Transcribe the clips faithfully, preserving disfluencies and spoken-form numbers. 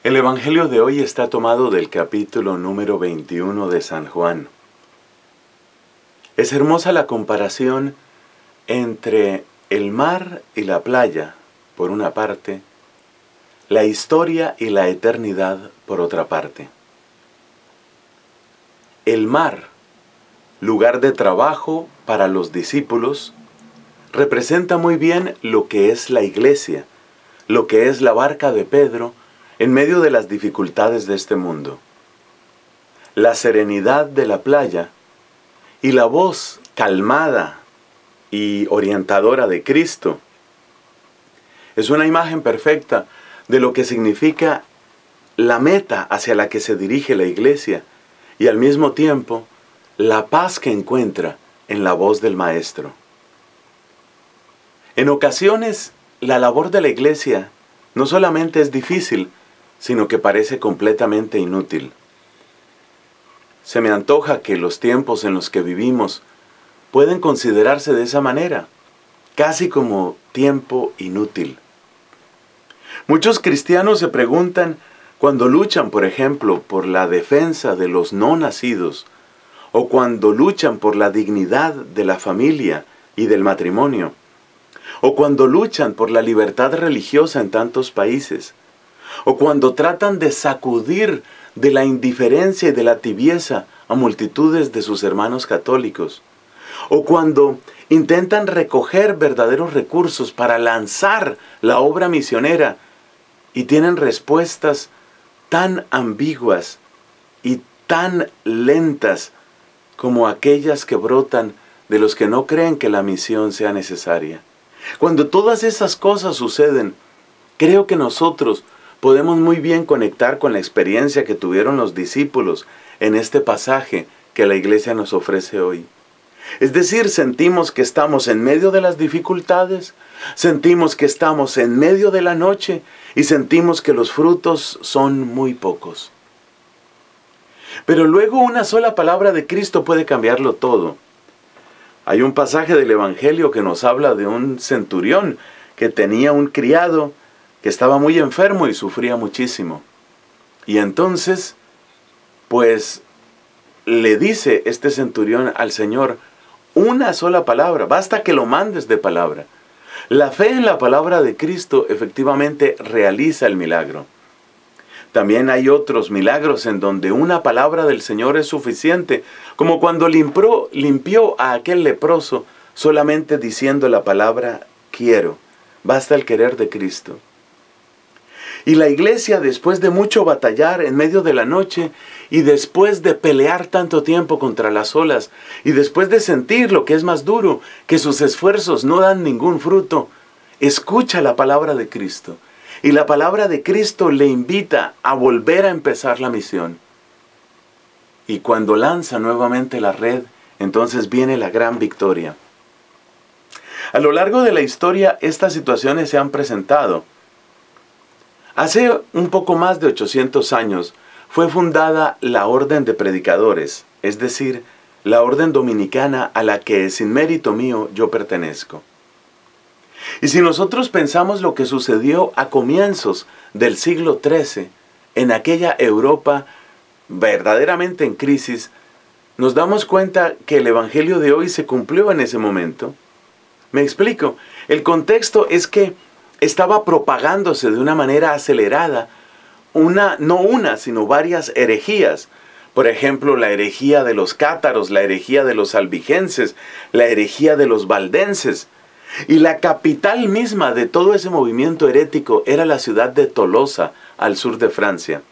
El Evangelio de hoy está tomado del capítulo número veintiuno de San Juan. Es hermosa la comparación entre el mar y la playa, por una parte, la historia y la eternidad, por otra parte. El mar, lugar de trabajo para los discípulos, representa muy bien lo que es la iglesia, lo que es la barca de Pedro, en medio de las dificultades de este mundo. La serenidad de la playa y la voz calmada y orientadora de Cristo es una imagen perfecta de lo que significa la meta hacia la que se dirige la iglesia y al mismo tiempo la paz que encuentra en la voz del Maestro. En ocasiones, la labor de la iglesia no solamente es difícil, sino que parece completamente inútil. Se me antoja que los tiempos en los que vivimos pueden considerarse de esa manera, casi como tiempo inútil. Muchos cristianos se preguntan cuando luchan, por ejemplo, por la defensa de los no nacidos, o cuando luchan por la dignidad de la familia y del matrimonio, o cuando luchan por la libertad religiosa en tantos países, o cuando tratan de sacudir de la indiferencia y de la tibieza a multitudes de sus hermanos católicos, o cuando intentan recoger verdaderos recursos para lanzar la obra misionera y tienen respuestas tan ambiguas y tan lentas como aquellas que brotan de los que no creen que la misión sea necesaria. Cuando todas esas cosas suceden, creo que nosotros podemos muy bien conectar con la experiencia que tuvieron los discípulos en este pasaje que la iglesia nos ofrece hoy. Es decir, sentimos que estamos en medio de las dificultades, sentimos que estamos en medio de la noche y sentimos que los frutos son muy pocos. Pero luego una sola palabra de Cristo puede cambiarlo todo. Hay un pasaje del Evangelio que nos habla de un centurión que tenía un criado que estaba muy enfermo y sufría muchísimo. Y entonces, pues, le dice este centurión al Señor una sola palabra, basta que lo mandes de palabra. La fe en la palabra de Cristo efectivamente realiza el milagro. También hay otros milagros en donde una palabra del Señor es suficiente, como cuando limpió, limpió a aquel leproso solamente diciendo la palabra quiero. Basta el querer de Cristo. Y la iglesia, después de mucho batallar en medio de la noche, y después de pelear tanto tiempo contra las olas, y después de sentir lo que es más duro, que sus esfuerzos no dan ningún fruto, escucha la palabra de Cristo. Y la palabra de Cristo le invita a volver a empezar la misión. Y cuando lanza nuevamente la red, entonces viene la gran victoria. A lo largo de la historia, estas situaciones se han presentado. Hace un poco más de ochocientos años fue fundada la Orden de Predicadores, es decir, la Orden Dominicana a la que sin mérito mío yo pertenezco. Y si nosotros pensamos lo que sucedió a comienzos del siglo trece, en aquella Europa verdaderamente en crisis, nos damos cuenta que el Evangelio de hoy se cumplió en ese momento. Me explico, el contexto es que estaba propagándose de una manera acelerada, una, no una, sino varias herejías. Por ejemplo, la herejía de los cátaros, la herejía de los albigenses, la herejía de los valdenses. Y la capital misma de todo ese movimiento herético era la ciudad de Tolosa, al sur de Francia.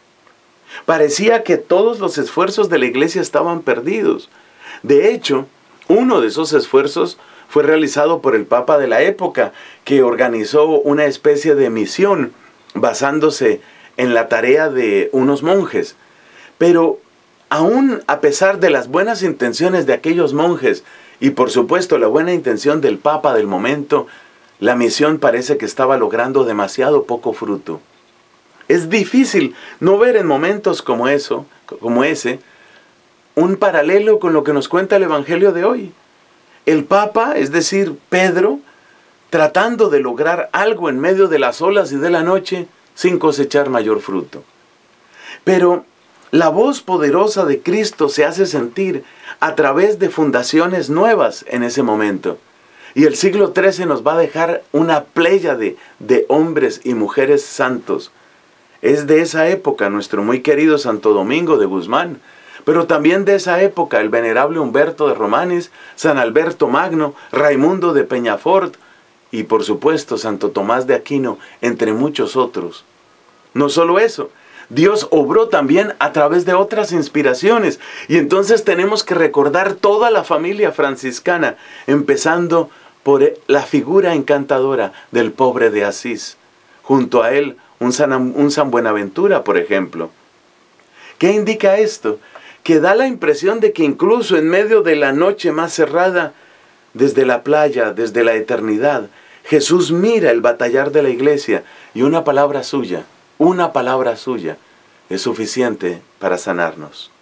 Parecía que todos los esfuerzos de la iglesia estaban perdidos. De hecho, uno de esos esfuerzos fue realizado por el Papa de la época, que organizó una especie de misión basándose en la tarea de unos monjes. Pero aún a pesar de las buenas intenciones de aquellos monjes y por supuesto la buena intención del Papa del momento, la misión parece que estaba logrando demasiado poco fruto. Es difícil no ver en momentos como eso, como ese, un paralelo con lo que nos cuenta el Evangelio de hoy. El Papa, es decir, Pedro, tratando de lograr algo en medio de las olas y de la noche, sin cosechar mayor fruto. Pero la voz poderosa de Cristo se hace sentir a través de fundaciones nuevas en ese momento. Y el siglo trece nos va a dejar una pléyade de hombres y mujeres santos. Es de esa época nuestro muy querido Santo Domingo de Guzmán, pero también de esa época el venerable Humberto de Romanis, San Alberto Magno, Raimundo de Peñafort y por supuesto Santo Tomás de Aquino, entre muchos otros. No solo eso, Dios obró también a través de otras inspiraciones y entonces tenemos que recordar toda la familia franciscana, empezando por la figura encantadora del pobre de Asís. Junto a él, un San, un San Buenaventura, por ejemplo. ¿Qué indica esto? Que da la impresión de que incluso en medio de la noche más cerrada, desde la playa, desde la eternidad, Jesús mira el batallar de la iglesia y una palabra suya, una palabra suya, es suficiente para sanarnos.